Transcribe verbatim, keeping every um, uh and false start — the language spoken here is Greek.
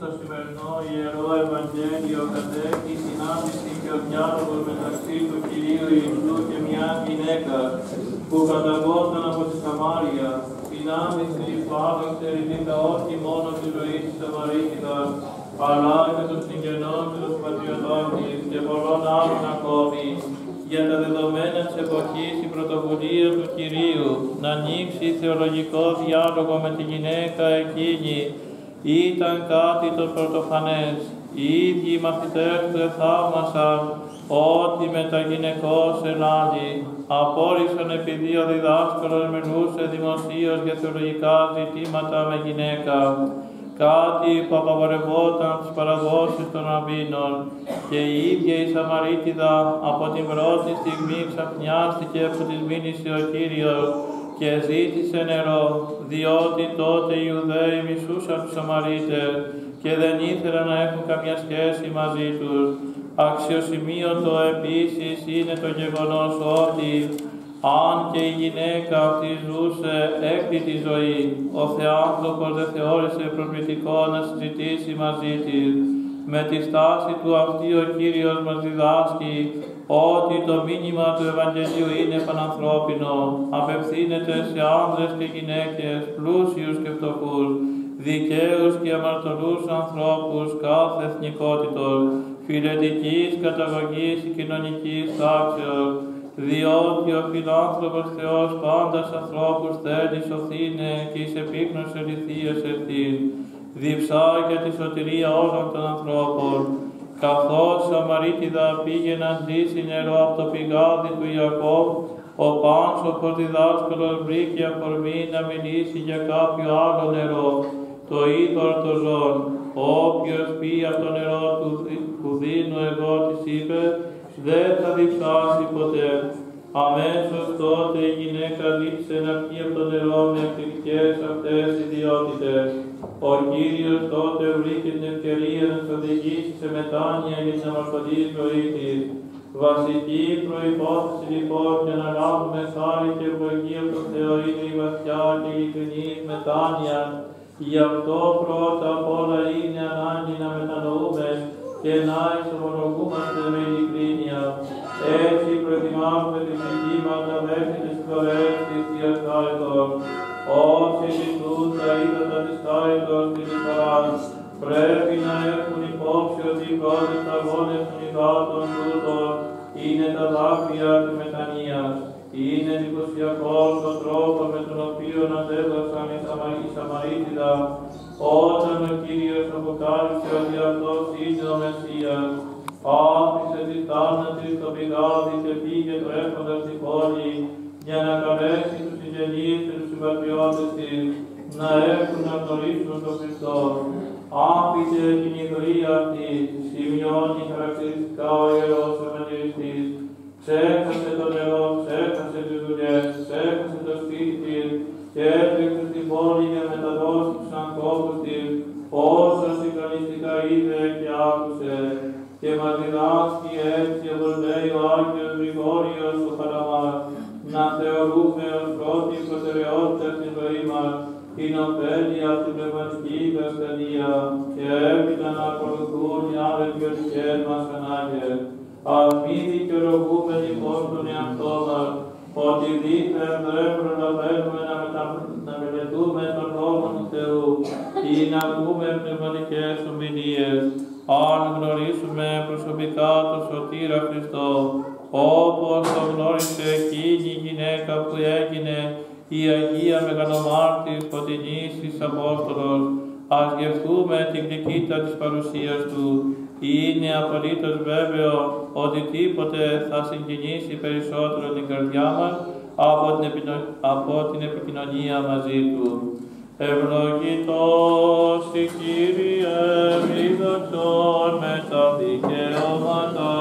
στο σημερινό Ιερό Ευαγγέλιο κατέχει συνάντηση και ο διάλογος μεταξύ του Κυρίου Ιησού και μιας γυναίκας που καταγόταν από τη Σαμάρια. Συνάντηση που άλλαξε ριζικά όχι μόνο τη ζωή της Σαμαρίτιδας, αλλά και των συγγενών και των πατριωτών της και πολλών άλλων ακόμη. Για τα δεδομένα της εποχής η πρωτοβουλία του Κυρίου να ανοίξει θεολογικό διάλογο με τη γυναίκα εκείνη ήταν κάτι το πρωτοφανές. Οι ίδιοι μαθητές του εθαύμασαν ότι μεταγυναικώς ελάλη. Απόρρισαν επειδή ο διδάσκαλος μιλούσε δημοσίως για θεολογικά ζητήματα με γυναίκα, κάτι που απαγορευόταν στις παραδόσεις των ραμπίνων, και η ίδια η Σαμαρίτιδα από την πρώτη στιγμή ξαφνιάστηκε που της μίλησε ο Κύριος και ζήτησε νερό, διότι τότε οι Ιουδαίοι μισούσαν τους Σαμαρίτες και δεν ήθελαν να έχουν καμιά σχέση μαζί τους. Αξιοσημείωτο επίσης είναι το γεγονός ότι αν και η γυναίκα αυτή ζούσε έκπλητη ζωή, ο Θεάνθρωπος δεν θεώρησε προσβλητικό να συζητήσει μαζί της. Με τη στάση του αυτή ο Κύριος μας διδάσκει ότι το μήνυμα του Ευαγγελίου είναι πανανθρώπινο, απευθύνεται σε άνδρες και γυναίκες, πλούσιους και φτωχούς, δικαίους και αμαρτωλούς ανθρώπους κάθε εθνικότητος, φιλετικής καταγωγής και κοινωνικής τάξεως, διότι ο φιλάνθρωπος Θεός πάντα στους ανθρώπους θέλει σωθήνε και εις επίκνος ελιθίας ευθύν, διψά για τη σωτηρία όλων των ανθρώπων. Καθώς η Σαμαρίτιδα πήγε να ζήσει νερό από το πηγάδι του Ιακώβ, ο πάνσοφος διδάσκαλος βρήκε αφορμή να μιλήσει για κάποιο άλλο νερό, το είδωρ των ζώων. Όποιος πει από το νερό του που δίνω εγώ, της είπε, δεν θα διψάσει ποτέ. Αμέσως τότε η γυναίκα ζήτησε να πιει από το νερό με εκπληκτικές αυτές ιδιότητες. Ο Κύριος τότε βρήκε την ευκαιρία να της οδηγήσει σε μετάνοια για την αμαρτωλή ζωή της. Βασική προϋπόθεση λοιπόν για να λάβουμε χάρη και ευλογία από τον Θεό είναι η βαθιά και ειλικρινής μετάνοια. Γι' αυτό πρώτα απ' όλα είναι ανάγκη να μετανοούμε και να εξομολογούμαστε με ειλικρίνεια. Έτσι προετοιμάζουμε τη ψυχή μας να δέχεται τις φορές της Θείας Χάριτος. Όσοι ζητούν τα ύδατα της Χάριτος και της φοράς, πρέπει να έχουν υπόψη ότι οι πρώτες αγώνες των υδάτων τούτων είναι τα δάκρυα της μετανοίας. Είναι εντυπωσιακός ο τρόπος με τον οποίο αντέδρασαν οι Σαμαρίτιδα όταν ο Κύριος αποκάλυψε ότι αυτός είναι ο Μεσσίας. Άφησε τις θάνατες στο πηγάδι και πήγε τρέχοντας στην πόλη για να καλέσει τους συγγενείς και τους συμπατριώτες της να έρθουν να γνωρίσουν τον Χριστό. Άφησε την ιδρύα αυτή, σημειώνει χαρακτηριστικά ο Ιερός Ευαγγελιστής. Ξέχασε το νερό, ξέχασε τις δουλειές, ξέχασε το σπίτι της και έτρεξε στην πόλη για να μεταδώσει τους ανθρώπους της όσο συγκαλιστικά είδε και άκουσε. Και μας διδάσκει έτσι, όπως λέει ο Άγιος Γρηγόριος του Χαραμάς, να θεωρούμε ως πρώτη προτεραιότητα στη ζωή μας την ωφέλεια από την πνευματική διδασκαλία και έπειτα να ακολουθούν οι άλλες ποιοτικές μας ανάγκες. Ας μη δικαιολογούμε λοιπόν τον εαυτό μας ότι δίθεν δεν προλαβαίνουμε να, μετα... να μελετούμε τον νόμο του Θεού ή να ακούμε πνευματικές ομιλίες. Αν γνωρίσουμε προσωπικά τον Σωτήρα Χριστό, όπως το γνώρισε εκείνη η γυναίκα που έγινε η Αγία Μεγαλομάρτης Φωτεινής εις Απόστολος, ας γευτούμε την γλυκύτητα της παρουσίας Του. Είναι απολύτως βέβαιο ότι τίποτε θα συγκινήσει περισσότερο την καρδιά μας από την, επινο... από την επικοινωνία μαζί Του. Ευλογητός η Κύριε, μη δοξών με τα δικαιώματα